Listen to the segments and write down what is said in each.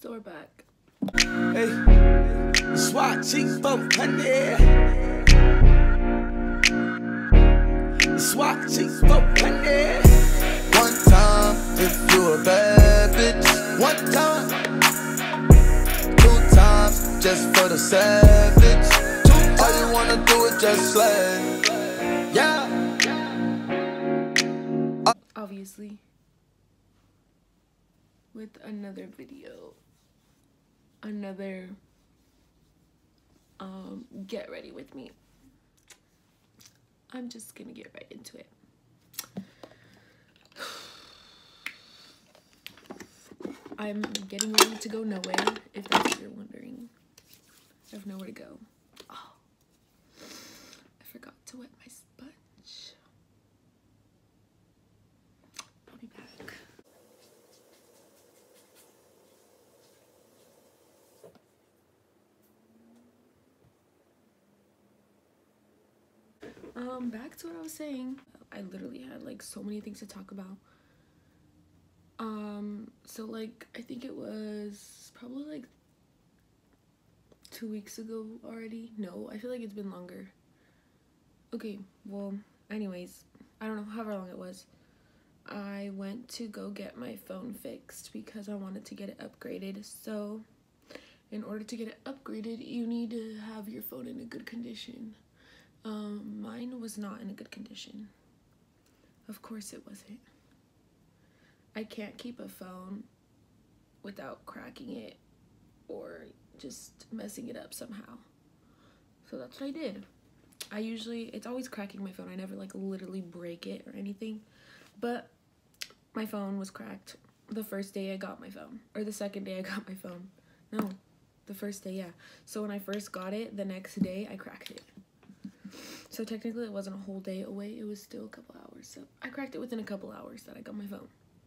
So we're back. Hey, SWAT Chief 400. SWAT Chief 400. One time, if you a bad bitch. One time, two times, just for the savage. All you wanna do is just slay. Yeah. Obviously, with another video, another get ready with me. I'm just gonna get right into it. I'm getting ready to go nowhere, if that's what you're wondering. I have nowhere to go. Oh, I forgot to wet my sponge. I'll be back. Back to what I was saying. I literally had like so many things to talk about. So like I think it was probably like 2 weeks ago already. No, I feel like it's been longer. Okay, well, anyways, I don't know, however long it was. I went to go get my phone fixed because I wanted to get it upgraded. So in order to get it upgraded, you need to have your phone in a good condition. Mine was not in a good condition. Of course it wasn't. I can't keep a phone without cracking it or just messing it up somehow. So that's what I did. It's always cracking my phone. I never like literally break it or anything. But my phone was cracked the first day I got my phone. Or the second day I got my phone. No, the first day, yeah. So when I first got it, the next day I cracked it. So technically it wasn't a whole day away, it was still a couple hours. So I cracked it within a couple hours that I got my phone.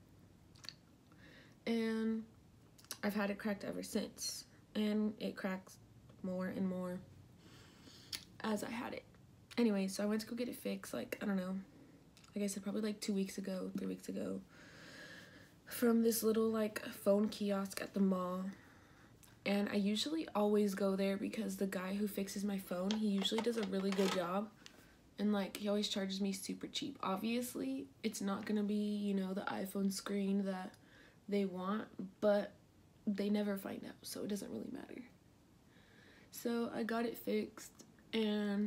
And I've had it cracked ever since. And it cracks more and more as I had it. Anyway, so I went to go get it fixed, like, I don't know. Like I said, probably like 2 weeks ago, 3 weeks ago. From this little like phone kiosk at the mall. And I usually always go there because the guy who fixes my phone, he usually does a really good job. And like, he always charges me super cheap. Obviously, it's not gonna be, you know, the iPhone screen that they want, but they never find out, so it doesn't really matter. So I got it fixed, and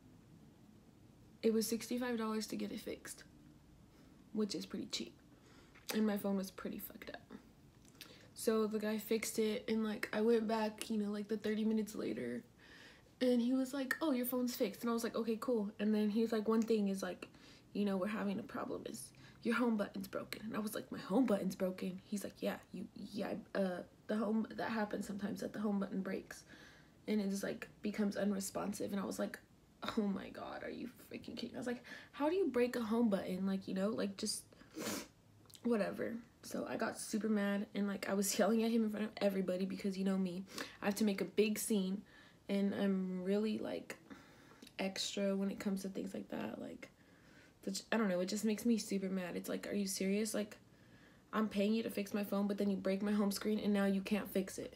it was $65 to get it fixed, which is pretty cheap. And my phone was pretty fucked up. So the guy fixed it, and like I went back, you know, like the 30 minutes later, and he was like, oh, your phone's fixed. And I was like, okay, cool. And then he was like, one thing is like, you know, we're having a problem is your home button's broken. And I was like, my home button's broken? He's like, yeah, the home, that happens sometimes, that the home button breaks and it just like becomes unresponsive. And I was like, oh my God, are you freaking kidding? I was like, how do you break a home button? Like, you know, like just whatever. So I got super mad, and like I was yelling at him in front of everybody because, you know me, I have to make a big scene, and I'm really like extra when it comes to things like that. Like, I don't know, it just makes me super mad. It's like, are you serious? Like, I'm paying you to fix my phone, but then you break my home screen and now you can't fix it.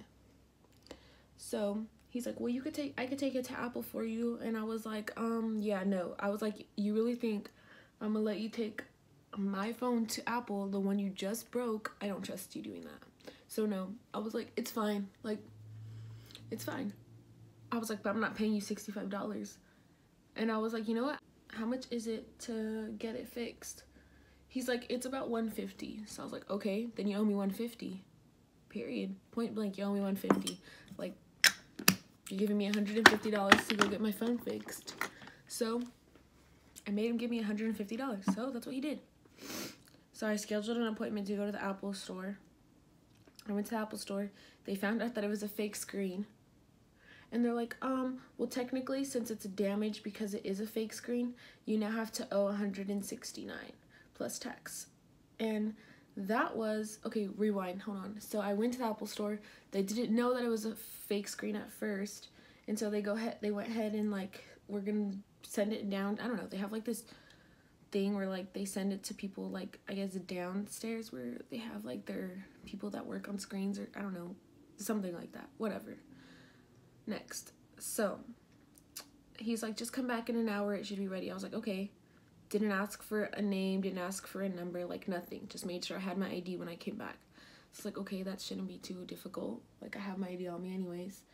So he's like, well, I could take it to Apple for you. And I was like, yeah, no. I was like, you really think I'm gonna let you take my phone to Apple, the one you just broke? I don't trust you doing that. So no, I was like, it's fine. Like, it's fine. I was like, but I'm not paying you $65. And I was like, you know what? How much is it to get it fixed? He's like, it's about $150. So I was like, okay, then you owe me $150. Period. Point blank, you owe me $150. Like, you're giving me $150 to go get my phone fixed. So I made him give me $150. So that's what he did. So I scheduled an appointment to go to the Apple store. I went to the Apple store. They found out that it was a fake screen. And they're like, well, technically, since it's damaged because it is a fake screen, you now have to owe $169 plus tax. And that was, okay, rewind, hold on. So I went to the Apple store. They didn't know that it was a fake screen at first. And so they went ahead and like, we're gonna send it down. I don't know, they have like this thing where like they send it to people like, I guess downstairs, where they have like their people that work on screens, or I don't know, something like that, whatever. Next, so he's like, just come back in an hour, it should be ready. I was like, okay. Didn't ask for a name, didn't ask for a number, like nothing. Just made sure I had my ID when I came back. It's like, okay, that shouldn't be too difficult. Like, I have my ID on me anyways.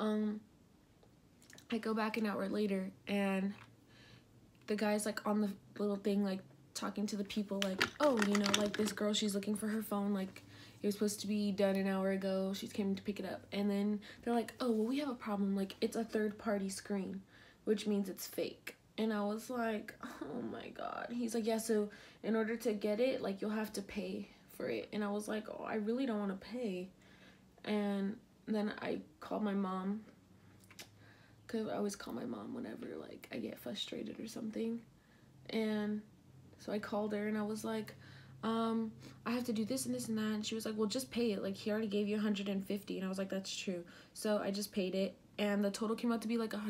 I go back an hour later, and the guy's like on the little thing, like talking to the people, like, oh, you know, like this girl, she's looking for her phone, like it was supposed to be done an hour ago, she's came to pick it up. And then they're like, oh, well, we have a problem, like it's a third-party screen, which means it's fake. And I was like, oh my god. He's like, yeah, so in order to get it, like you'll have to pay for it. And I was like, oh, I really don't want to pay. And then I called my mom, because I always call my mom whenever like I get frustrated or something. And so I called her and I was like, I have to do this and this and that. And she was like, well, just pay it, like he already gave you $150. And I was like, that's true. So I just paid it, and the total came out to be like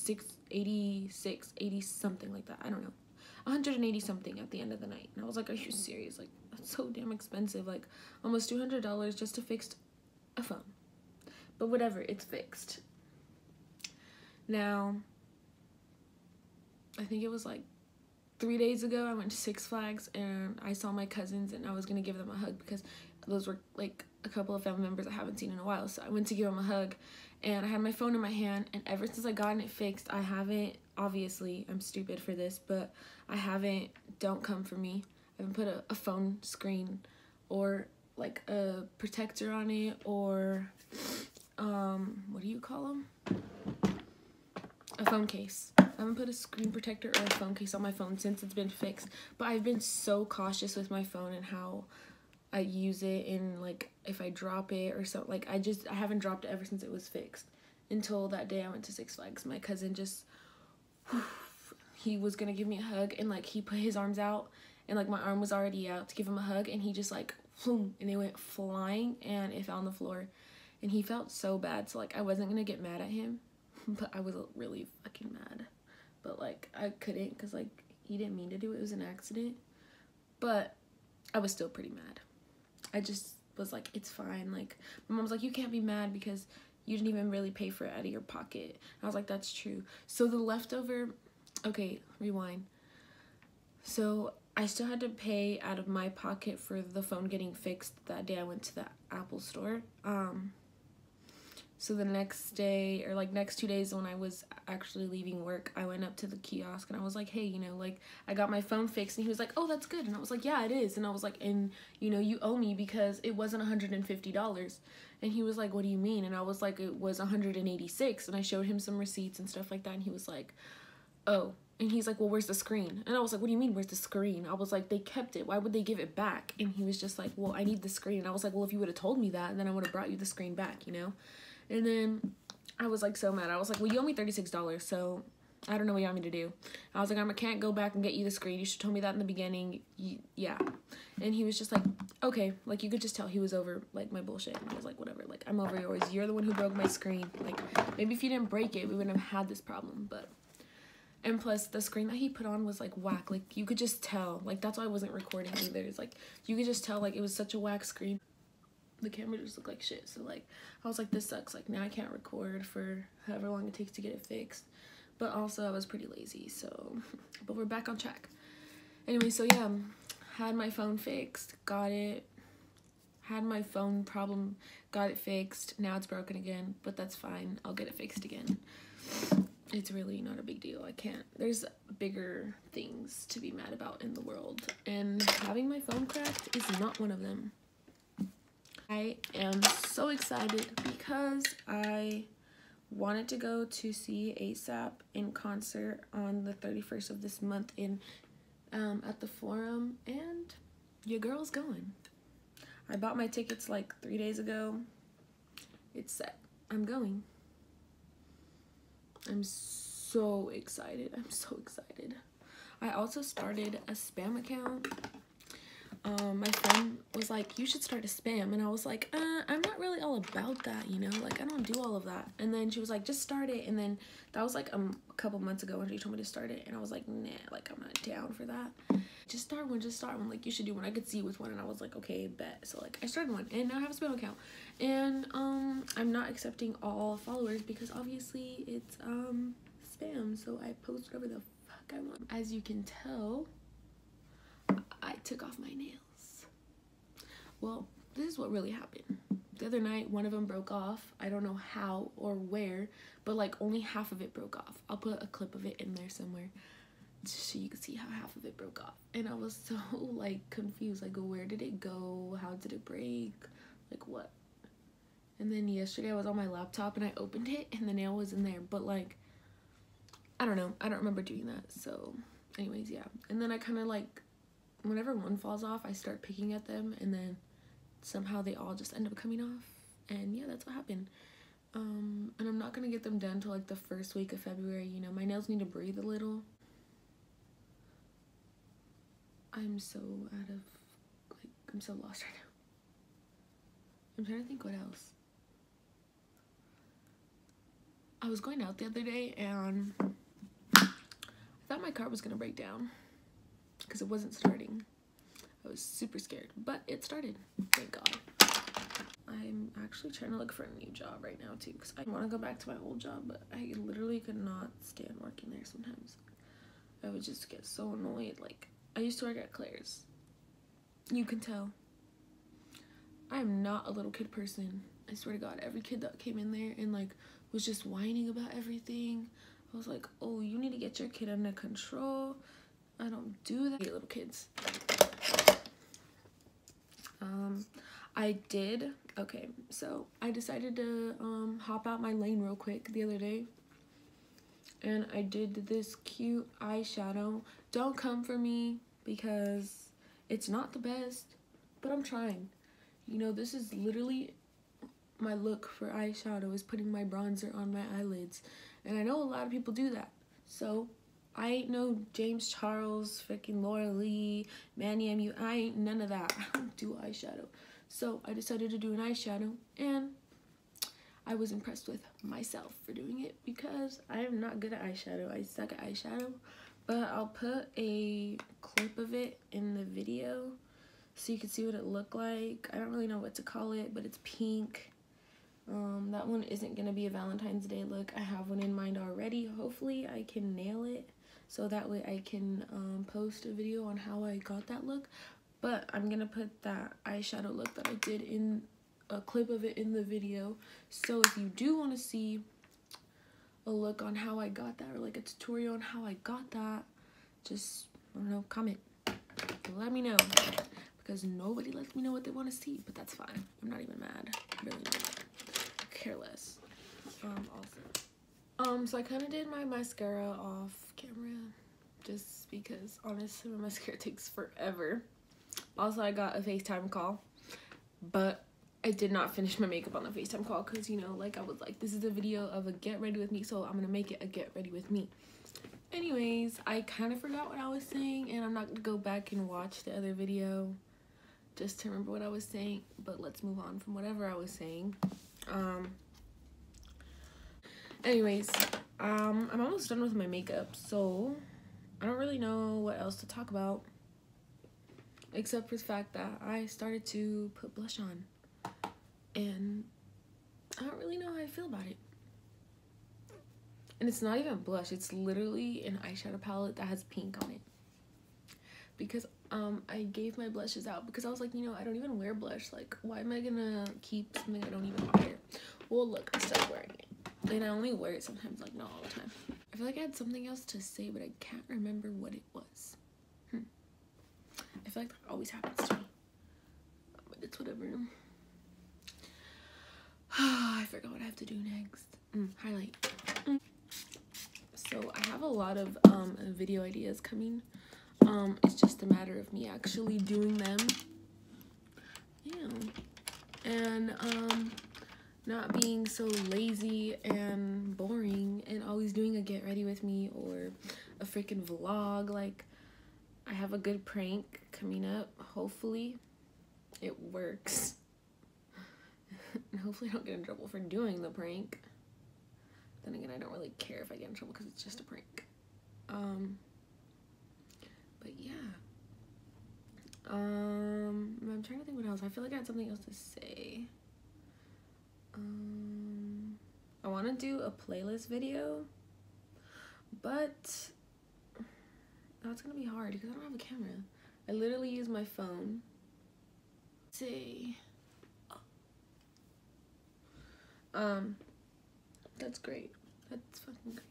80 something like that. I don't know, 180 something at the end of the night. And I was like, are you serious? Like, that's so damn expensive, like almost $200 just to fix a phone. But whatever, it's fixed. Now, I think it was like 3 days ago, I went to Six Flags and I saw my cousins, and I was gonna give them a hug because those were like a couple of family members I haven't seen in a while. So I went to give them a hug, and I had my phone in my hand, and ever since I gotten it fixed, I haven't, obviously I'm stupid for this, but I haven't, don't come for me, I haven't put a phone screen or like a protector on it, or what do you call them, a phone case. I haven't put a screen protector or a phone case on my phone since it's been fixed. But I've been so cautious with my phone and how I use it, and like if I drop it or something, like I haven't dropped it ever since it was fixed, until that day I went to Six Flags. My cousin just, he was gonna give me a hug, and like he put his arms out, and like my arm was already out to give him a hug, and he just like, and it went flying and it fell on the floor, and he felt so bad. So like I wasn't gonna get mad at him, but I was really fucking mad. But like I couldn't, because like he didn't mean to do it, it was an accident. But I was still pretty mad. I just was like, it's fine. Like my mom was like, you can't be mad because you didn't even really pay for it out of your pocket. And I was like, that's true. So the leftover, okay, rewind. So I still had to pay out of my pocket for the phone getting fixed that day I went to the Apple store. So the next day, or like next 2 days when I was actually leaving work, I went up to the kiosk and I was like, hey, you know, like I got my phone fixed. And he was like, oh, that's good. And I was like, yeah, it is. And I was like, and you know, you owe me because it wasn't $150. And he was like, what do you mean? And I was like, it was $186. And I showed him some receipts and stuff like that. And he was like, oh. And he's like, well, where's the screen? And I was like, what do you mean, where's the screen? I was like, they kept it. Why would they give it back? And he was just like, well, I need the screen. And I was like, well, if you would have told me that, then I would have brought you the screen back, you know? And then I was like so mad. I was like, well, you owe me $36, so I don't know what you want me to do. I was like, I can't go back and get you the screen. You should have told me that in the beginning. Yeah. And he was just like, okay. Like, you could just tell he was over, like, my bullshit. And I was like, whatever. Like, I'm over yours. You're the one who broke my screen. Like, maybe if you didn't break it, we wouldn't have had this problem. But, and plus, the screen that he put on was, like, whack. Like, you could just tell. Like, that's why I wasn't recording either. It's like, you could just tell, like, it was such a whack screen. The camera just looked like shit. So like I was like, this sucks. Like now I can't record for however long it takes to get it fixed. But also I was pretty lazy, so but we're back on track. Anyway, so yeah, had my phone fixed, got it, had my phone problem, got it fixed. Now it's broken again, but that's fine. I'll get it fixed again. It's really not a big deal. I can't, there's bigger things to be mad about in the world, and having my phone cracked is not one of them. I am so excited because I wanted to go to see A$AP in concert on the 31st of this month in at the Forum, and your girl's going. I bought my tickets like 3 days ago. It's set. I'm going. I'm so excited. I'm so excited. I also started a spam account. my friend was like, you should start a spam, and I was like, I'm not really all about that, you know, like I don't do all of that. And then she was like, just start it. And then that was like a couple months ago when she told me to start it, and I was like, nah, like I'm not down for that. Just start one, like you should do one. I could see with one, and I was like, okay, bet. So like I started one, and now I have a spam account, and I'm not accepting all followers because obviously it's spam, so I post whatever the fuck I want. As you can tell, I took off my nails. Well, this is what really happened. The other night, one of them broke off. I don't know how or where, but like only half of it broke off. I'll put a clip of it in there somewhere so you can see how half of it broke off. And I was so like confused, like where did it go? How did it break? Like what? And then yesterday I was on my laptop and I opened it and the nail was in there, but like I don't know, I don't remember doing that. So anyways, yeah. And then I kind of like, whenever one falls off, I start picking at them, and then somehow they all just end up coming off. And yeah, that's what happened. And I'm not gonna get them done till like the first week of February. You know, my nails need to breathe a little. I'm so out of, like, I'm so lost right now. I'm trying to think what else. I was going out the other day and I thought my car was gonna break down because it wasn't starting. I was super scared, but it started, thank God. I'm actually trying to look for a new job right now too, because I want to go back to my old job, but I literally could not stand working there sometimes. I would just get so annoyed. Like, I used to work at Claire's. You can tell. I am not a little kid person. I swear to God, every kid that came in there and like was just whining about everything, I was like, oh, you need to get your kid under control. I don't do that. I hate little kids. Okay, so I decided to hop out my lane real quick the other day, and I did this cute eyeshadow. Don't come for me because it's not the best, but I'm trying. You know, this is literally my look for eyeshadow, is putting my bronzer on my eyelids, and I know a lot of people do that. So I ain't no James Charles, freaking Laura Lee, Manny MU. I ain't none of that. I don't do eyeshadow. So I decided to do an eyeshadow, and I was impressed with myself for doing it because I am not good at eyeshadow. I suck at eyeshadow, but I'll put a clip of it in the video so you can see what it looked like. I don't really know what to call it, but it's pink. That one isn't gonna be a Valentine's Day look. I have one in mind already. Hopefully I can nail it so that way I can post a video on how I got that look. But I'm gonna put that eyeshadow look that I did in a clip of it in the video. So if you do want to see a look on how I got that, or like a tutorial on how I got that, just, I don't know, comment. Let me know. Because nobody lets me know what they want to see, but that's fine. I'm not even mad. Really not mad. Careless. So I kind of did my mascara off camera just because honestly my mascara takes forever. Also, I got a FaceTime call, but I did not finish my makeup on the FaceTime call because, you know, like I was like, this is a video of a get ready with me, so I'm gonna make it a get ready with me. Anyways, I kind of forgot what I was saying, and I'm not gonna go back and watch the other video just to remember what I was saying, but let's move on from whatever I was saying. Anyways, I'm almost done with my makeup, so I don't really know what else to talk about except for the fact that I started to put blush on, and I don't really know how I feel about it. And it's not even blush, it's literally an eyeshadow palette that has pink on it, because I gave my blushes out because I was like, you know, I don't even wear blush, like why am I gonna keep something I don't even wear? Well, look, I started wearing it, and I only wear it sometimes, like not all the time. I feel like I had something else to say, but I can't remember what it was. I feel like that always happens to me, but it's whatever. I forgot what I have to do next. Highlight. So I have a lot of video ideas coming. It's just a matter of me actually doing them. Yeah. And not being so lazy and boring and always doing a get ready with me or a freaking vlog. Like, I have a good prank coming up. Hopefully it works. And hopefully I don't get in trouble for doing the prank. Then again, I don't really care if I get in trouble because it's just a prank. But yeah. I'm trying to think what else. I feel like I had something else to say. I want to do a playlist video, but that's gonna be hard because I don't have a camera. I literally use my phone. Let's see. That's great. That's fucking great.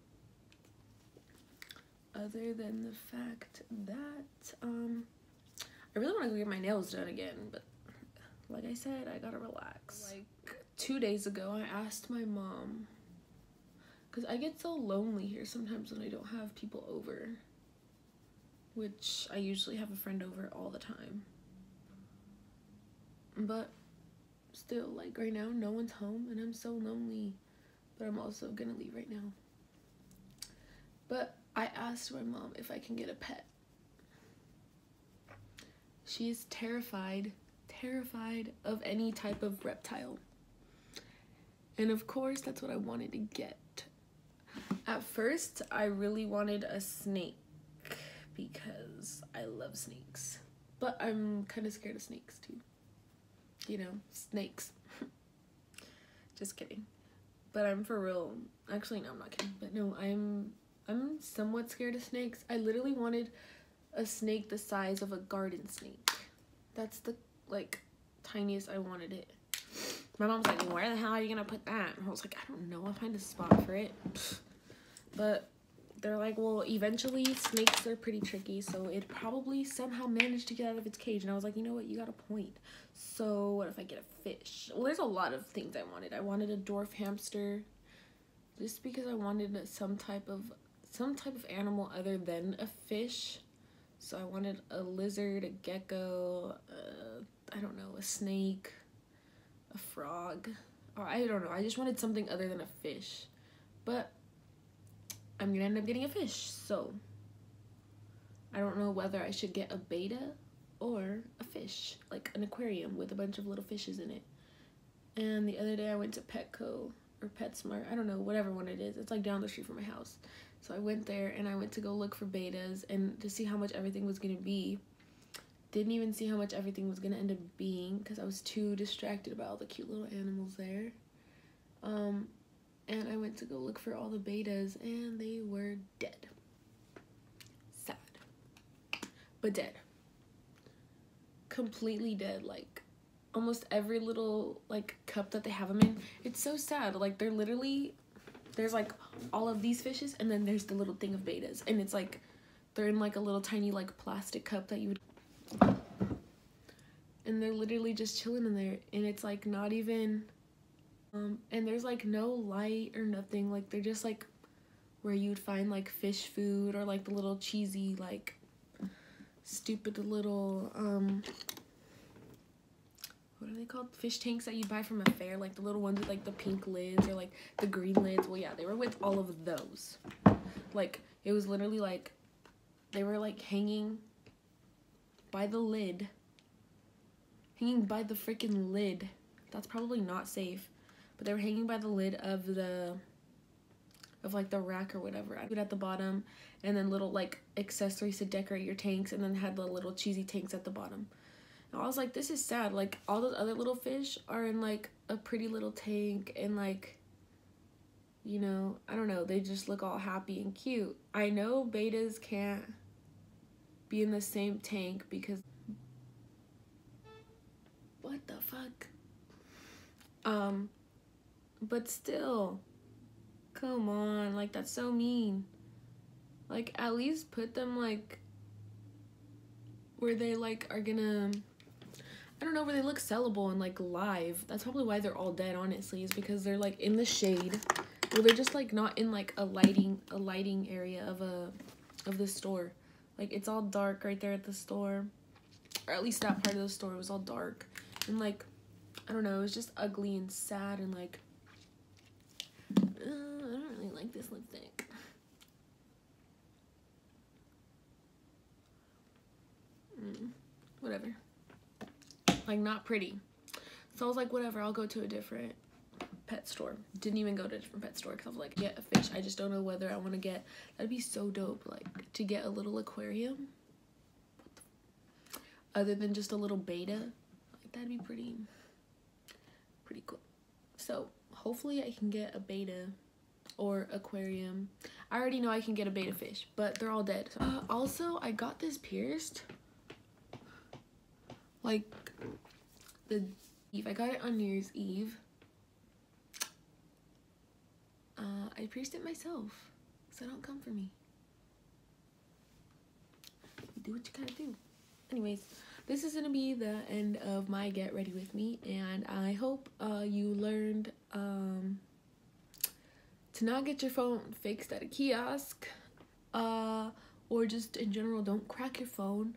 Other than the fact that I really want to go get my nails done again, but like I said, I gotta relax. Like 2 days ago, I asked my mom, because I get so lonely here sometimes when I don't have people over, which I usually have a friend over all the time. But still, like right now, no one's home and I'm so lonely, but I'm also gonna leave right now. But I asked my mom if I can get a pet. She's terrified of any type of reptile. And of course, that's what I wanted to get. At first, I really wanted a snake because I love snakes. But I'm kind of scared of snakes too. You know, snakes. Just kidding. But I'm for real. Actually, no, I'm not kidding. But no, I'm somewhat scared of snakes. I literally wanted a snake the size of a garden snake. That's the, like, tiniest I wanted it. My mom's like, where the hell are you gonna put that? And I was like, I don't know, I'll find a spot for it. But they're like, well, eventually snakes are pretty tricky, so it probably somehow managed to get out of its cage. And I was like, you know what, you got a point. So what if I get a fish? Well, there's a lot of things I wanted. I wanted a dwarf hamster, just because I wanted some type of animal other than a fish. So I wanted a lizard, a gecko, I don't know, a snake, a frog, or I don't know. I just wanted something other than a fish. But I'm gonna end up getting a fish, so I don't know whether I should get a beta or a fish, like an aquarium with a bunch of little fishes in it. And the other day I went to Petco or PetSmart, I don't know, whatever one it is. It's like down the street from my house. So I went there and I went to go look for betas and to see how much everything was gonna be. Didn't even see how much everything was gonna end up being because I was too distracted by all the cute little animals there. And I went to go look for all the betas and they were dead. Sad. But dead. Completely dead. Like almost every little like cup that they have them in. It's so sad. Like they're literally, there's like all of these fishes and then there's the little thing of betas. And it's like, they're in like a little tiny like plastic cup that you would, and they're literally just chilling in there. And it's like not even, and there's like no light or nothing. Like they're just like where you'd find like fish food or like the little cheesy like stupid little what are they called, fish tanks that you buy from a fair, like the little ones with like the pink lids or like the green lids. Well, yeah, they were with all of those. Like it was literally like they were like hanging by the lid, hanging by the freaking lid. That's probably not safe. But they were hanging by the lid of like the rack or whatever. I put at the bottom, and then little like accessories to decorate your tanks, and then had the little cheesy tanks at the bottom. And I was like, this is sad. Like all those other little fish are in like a pretty little tank, and like, you know, I don't know, they just look all happy and cute. I know betas can't be in the same tank because what the fuck? But still, come on, like that's so mean. Like at least put them like where they like are gonna, I don't know, where they look sellable and like live. That's probably why they're all dead, honestly, is because they're like in the shade. Well, they're just like not in like a lighting area of the store. Like it's all dark right there at the store, or at least that part of the store was all dark, and like I don't know, it was just ugly and sad, and like I don't really like this lipstick. whatever. Like, not pretty. So I was like, whatever, I'll go to a different pet store. Didn't even go to a different pet store because I was like, get a fish. I just don't know whether I want to get, that'd be so dope, like, to get a little aquarium. Other than just a little betta. Like, that'd be pretty cool. So hopefully I can get a betta or aquarium. I already know I can get a betta fish, but they're all dead. Also, I got this pierced. Like, I got it on New Year's Eve. I pierced it myself, so don't come for me. You do what you gotta do. Anyways, this is gonna be the end of my get ready with me, and I hope you learned to not get your phone fixed at a kiosk, or just in general, don't crack your phone.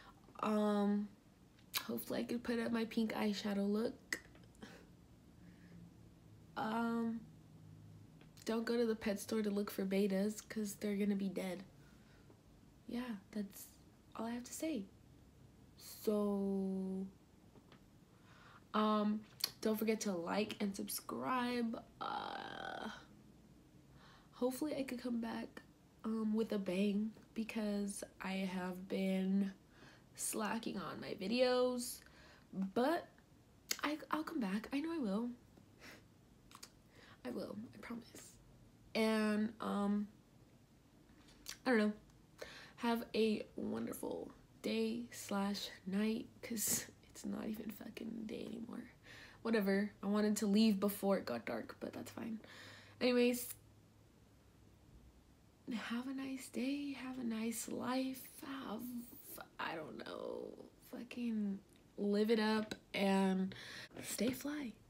Hopefully I could put up my pink eyeshadow look. Don't go to the pet store to look for bettas because they're gonna be dead. Yeah, that's all I have to say. So, don't forget to like and subscribe. Hopefully I could come back with a bang because I have been slacking on my videos, but I'll come back. I know I will. I promise. And I don't know, have a wonderful day / night, because it's not even fucking day anymore. Whatever, I wanted to leave before it got dark, but that's fine. Anyways, have a nice day, have a nice life, I don't know, fucking live it up and stay fly.